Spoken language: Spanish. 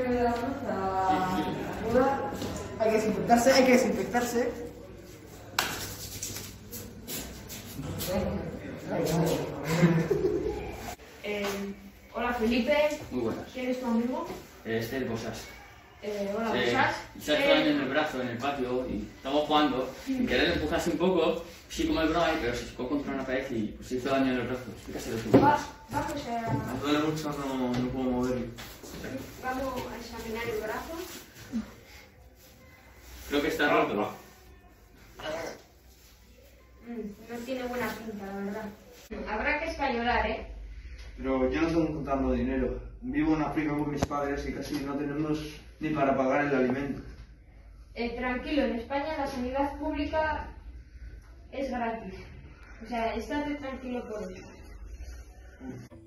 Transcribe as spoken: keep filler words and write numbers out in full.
de la fruta. Una. Hay que desinfectarse, hay que desinfectarse. Eh, hola Felipe. Muy buenas. ¿Quién es tu amigo? Este es Bosas. Eh, hola, Eh, ¿Bosas? Se ha hecho daño en el brazo, en el patio, y estamos jugando. Sin querer le empujaste un poco, sí como el Bray, pero se chocó contra una pared y pues, se hizo daño en el brazo. Explícaselo tú. Va, vamos a, Me duele mucho, no, no puedo moverlo. vamos a examinar el brazo. Creo que está roto. Mm, no tiene buena pinta, la verdad. Habrá que escayolar, ¿eh? Pero yo no tengo contando dinero. Vivo en África con mis padres y casi no tenemos ni para pagar el alimento. Eh, tranquilo, en España la sanidad pública es gratis. O sea, estate tranquilo por eso.